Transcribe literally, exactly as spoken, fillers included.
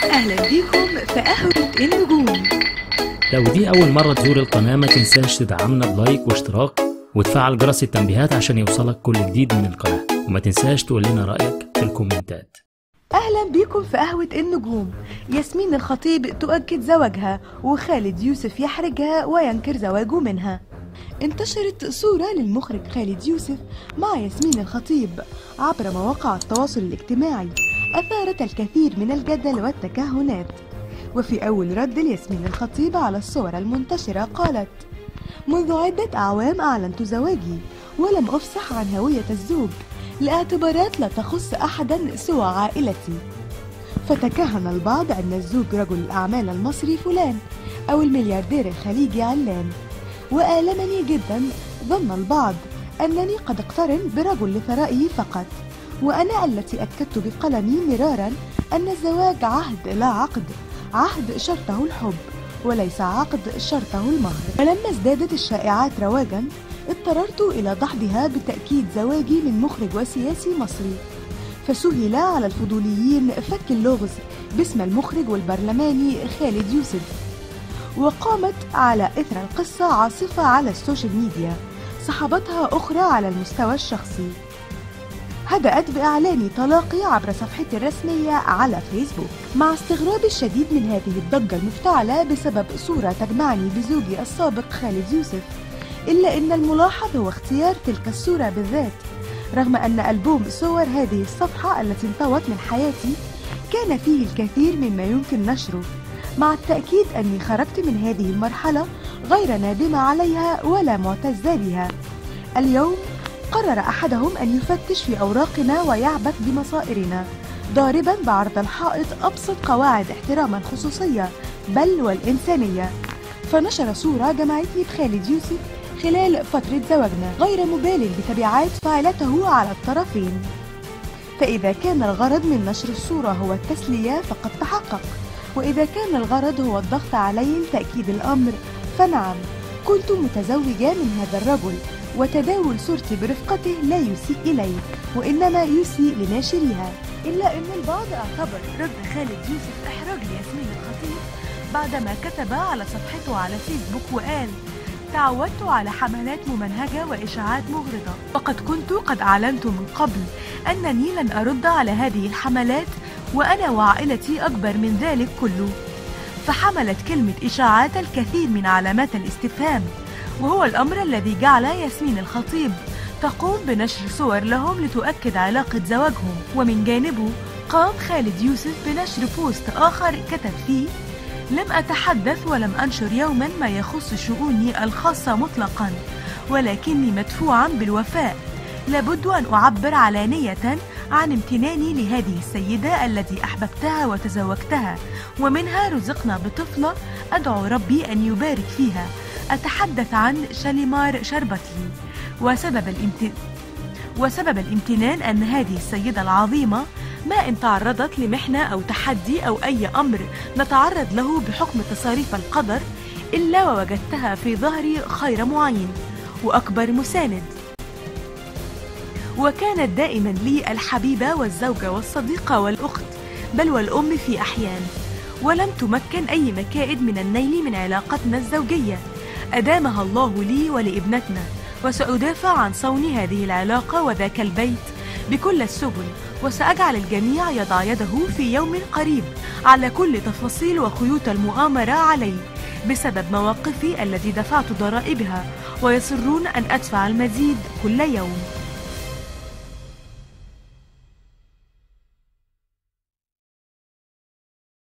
أهلا بيكم في قهوة النجوم. لو دي أول مرة تزور القناة ما تنساش تدعمنا بلايك واشتراك وتفعل جرس التنبيهات عشان يوصلك كل جديد من القناة، وما تنساش تقول لنا رأيك في الكومنتات. أهلا بيكم في قهوة النجوم. ياسمين الخطيب تؤكد زواجها وخالد يوسف يحرجها وينكر زواجه منها. انتشرت صورة للمخرج خالد يوسف مع ياسمين الخطيب عبر مواقع التواصل الاجتماعي أثارت الكثير من الجدل والتكهنات. وفي أول رد لياسمين الخطيب على الصور المنتشرة قالت: منذ عدة أعوام أعلنت زواجي ولم أفصح عن هوية الزوج لاعتبارات لا تخص أحدا سوى عائلتي. فتكهن البعض أن الزوج رجل الأعمال المصري فلان أو الملياردير الخليجي علان، وآلمني جدا ظن البعض أنني قد اقترن برجل لثرائه فقط، وأنا التي أكدت بقلمي مرارا أن الزواج عهد لا عقد، عهد شرطه الحب وليس عقد شرطه المهر. ولما ازدادت الشائعات رواجا اضطررت إلى دحضها بتأكيد زواجي من مخرج وسياسي مصري، فسهل على الفضوليين فك اللغز باسم المخرج والبرلماني خالد يوسف. وقامت على إثر القصة عاصفة على السوشيال ميديا صحبتها أخرى على المستوى الشخصي، هدأت بإعلان طلاقي عبر صفحتي الرسمية على فيسبوك، مع استغرابي الشديد من هذه الضجة المفتعلة بسبب صورة تجمعني بزوجي السابق خالد يوسف. إلا أن الملاحظ هو اختيار تلك الصورة بالذات، رغم أن ألبوم صور هذه الصفحة التي انطوت من حياتي كان فيه الكثير مما يمكن نشره، مع التأكيد أني خرجت من هذه المرحلة غير نادمة عليها ولا معتزة بها. اليوم قرر أحدهم أن يفتش في أوراقنا ويعبث بمصائرنا، ضاربا بعرض الحائط أبسط قواعد احترام الخصوصية بل والإنسانية، فنشر صورة جمعتني بخالد يوسف خلال فترة زواجنا غير مبال بتبعات فعلته على الطرفين. فإذا كان الغرض من نشر الصورة هو التسلية فقد تحقق، وإذا كان الغرض هو الضغط علي لتأكيد الأمر فنعم، كنت متزوجة من هذا الرجل، وتداول صورتي برفقته لا يسيء إلي وإنما يسيء لناشريها. إلا أن البعض اعتبر رد خالد يوسف إحراج لياسمين الخطيب بعدما كتب على صفحته على فيسبوك وقال: تعودت على حملات ممنهجة وإشاعات مغرضة، وقد كنت قد أعلنت من قبل أنني لن أرد على هذه الحملات وأنا وعائلتي أكبر من ذلك كله. فحملت كلمة إشاعات الكثير من علامات الاستفهام، وهو الأمر الذي جعل ياسمين الخطيب تقوم بنشر صور لهم لتؤكد علاقة زواجهم. ومن جانبه قام خالد يوسف بنشر بوست آخر كتب فيه: لم أتحدث ولم أنشر يوما ما يخص شؤوني الخاصة مطلقا، ولكني مدفوعا بالوفاء، لابد أن أعبر علانية عن امتناني لهذه السيدة التي أحببتها وتزوجتها، ومنها رزقنا بطفلة أدعو ربي أن يبارك فيها. أتحدث عن شاليمار شربتلي، وسبب الامتنان وسبب الامتنان أن هذه السيدة العظيمة ما إن تعرضت لمحنة أو تحدي أو أي أمر نتعرض له بحكم تصاريف القدر إلا ووجدتها في ظهري خير معين وأكبر مساند، وكانت دائما لي الحبيبة والزوجة والصديقة والأخت بل والأم في أحيان، ولم تمكن أي مكائد من النيل من علاقتنا الزوجية، أدامها الله لي ولابنتنا، وسأدافع عن صون هذه العلاقة وذاك البيت بكل السبل، وسأجعل الجميع يضع يده في يوم قريب على كل تفاصيل وخيوط المؤامرة علي بسبب مواقفي التي دفعت ضرائبها، ويصرون أن أدفع المزيد كل يوم.